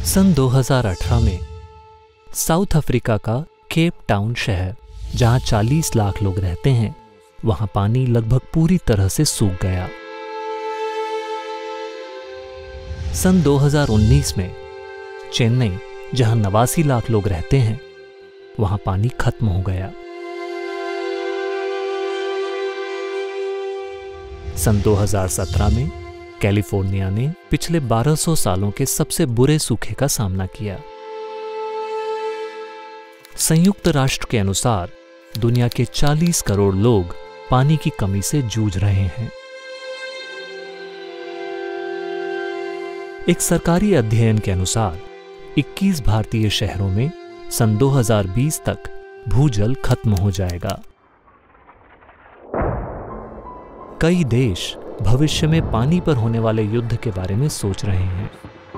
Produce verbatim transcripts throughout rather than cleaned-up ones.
सन दो हज़ार अठारह में साउथ अफ्रीका का केप टाउन शहर, जहां चालीस लाख लोग रहते हैं, वहां पानी लगभग पूरी तरह से सूख गया। सन दो हज़ार उन्नीस में चेन्नई, जहां नवासी लाख लोग रहते हैं, वहां पानी खत्म हो गया। सन दो हज़ार सत्रह में कैलिफोर्निया ने पिछले बारह सौ सालों के सबसे बुरे सूखे का सामना किया। संयुक्त राष्ट्र के अनुसार दुनिया के चालीस करोड़ लोग पानी की कमी से जूझ रहे हैं। एक सरकारी अध्ययन के अनुसार इक्कीस भारतीय शहरों में सन दो हज़ार बीस तक भूजल खत्म हो जाएगा। कई देश भविष्य में पानी पर होने वाले युद्ध के बारे में सोच रहे हैं।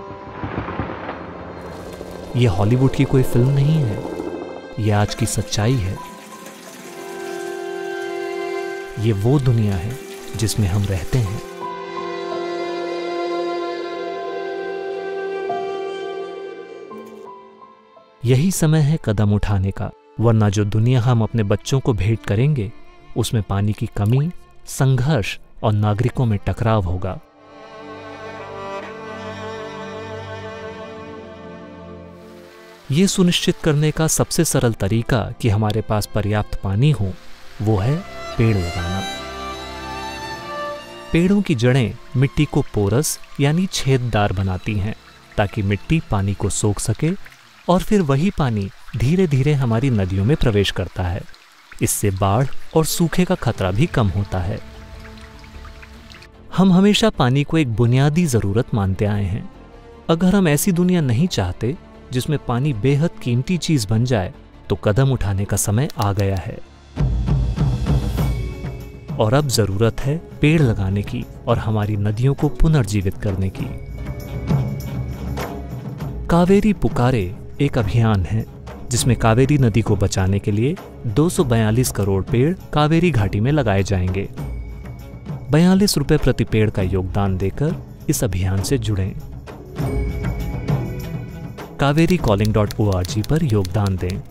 यह हॉलीवुड की कोई फिल्म नहीं है, यह आज की सच्चाई है। यह वो दुनिया है जिसमें हम रहते हैं। यही समय है कदम उठाने का, वरना जो दुनिया हम अपने बच्चों को भेंट करेंगे उसमें पानी की कमी, संघर्ष और नागरिकों में टकराव होगा। यह सुनिश्चित करने का सबसे सरल तरीका कि हमारे पास पर्याप्त पानी हो, वो है पेड़ लगाना। पेड़ों की जड़ें मिट्टी को पोरस यानी छेददार बनाती हैं, ताकि मिट्टी पानी को सोख सके और फिर वही पानी धीरे धीरे हमारी नदियों में प्रवेश करता है। इससे बाढ़ और सूखे का खतरा भी कम होता है। हम हमेशा पानी को एक बुनियादी जरूरत मानते आए हैं। अगर हम ऐसी दुनिया नहीं चाहते जिसमें पानी बेहद कीमती चीज बन जाए, तो कदम उठाने का समय आ गया है। और अब जरूरत है पेड़ लगाने की और हमारी नदियों को पुनर्जीवित करने की। कावेरी पुकारे एक अभियान है जिसमें कावेरी नदी को बचाने के लिए दो सौ बयालीस करोड़ पेड़ कावेरी घाटी में लगाए जाएंगे। बयालीस रुपए प्रति पेड़ का योगदान देकर इस अभियान से जुड़ें। Cauvery calling dot O R G पर योगदान दें।